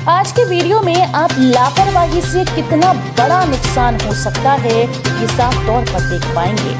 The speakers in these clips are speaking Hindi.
आज के वीडियो में आप लापरवाही से कितना बड़ा नुकसान हो सकता है ये साफ तौर पर देख पाएंगे।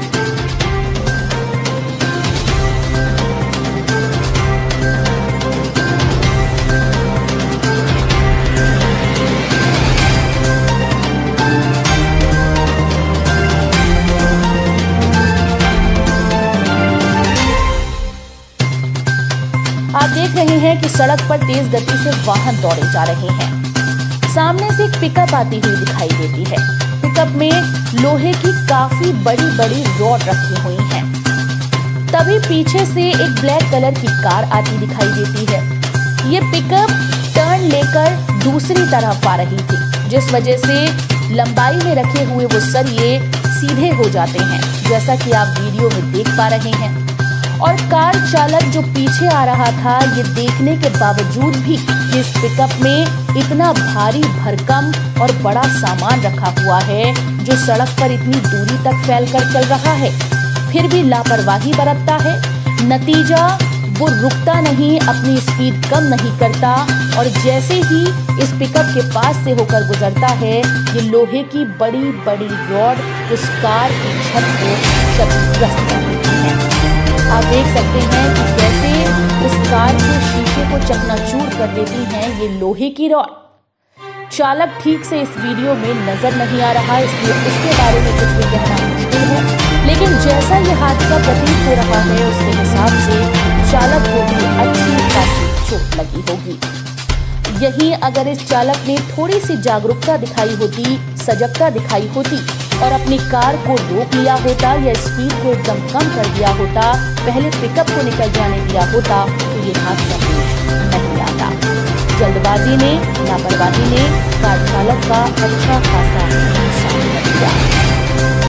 आप देख रहे हैं कि सड़क पर तेज गति से वाहन दौड़े जा रहे हैं। सामने से एक पिकअप आती हुई दिखाई देती है। पिकअप में लोहे की काफी बड़ी बड़ी रॉड रखी हुई हैं। तभी पीछे से एक ब्लैक कलर की कार आती दिखाई देती है। ये पिकअप टर्न लेकर दूसरी तरफ आ रही थी, जिस वजह से लंबाई में रखे हुए वो सरिये सीधे हो जाते हैं, जैसा कि आप वीडियो में देख पा रहे हैं। और कार चालक जो पीछे आ रहा था, ये देखने के बावजूद भी कि इस पिकअप में इतना भारी भरकम और बड़ा सामान रखा हुआ है जो सड़क पर इतनी दूरी तक फैलकर चल रहा है, फिर भी लापरवाही बरतता है। नतीजा, वो रुकता नहीं, अपनी स्पीड कम नहीं करता और जैसे ही इस पिकअप के पास से होकर गुजरता है, ये लोहे की बड़ी बड़ी रॉड उस कार की छत को क्षतिग्रस्त कर देती है। आप देख सकते हैं कि कैसे उस कार के शीशे को चकनाचूर कर देती हैं ये लोहे की रॉड। चालक ठीक से इस वीडियो में नजर नहीं आ रहा, इसलिए उसके बारे में कुछ भी कहना मुश्किल है, लेकिन जैसा ये हादसा प्रतीत हो रहा है उसके हिसाब से चालक को भी अच्छी खासी चोट लगी होगी। यहीं अगर इस चालक ने थोड़ी सी जागरूकता दिखाई होती, सजगता दिखाई होती और अपनी कार को रोक लिया होता या स्पीड को एकदम कम कर दिया होता, पहले पिकअप को निकल जाने दिया होता, तो ये हादसा पेश नहीं आता। जल्दबाजी ने, लापरवाही ने कार चालक का अच्छा खासा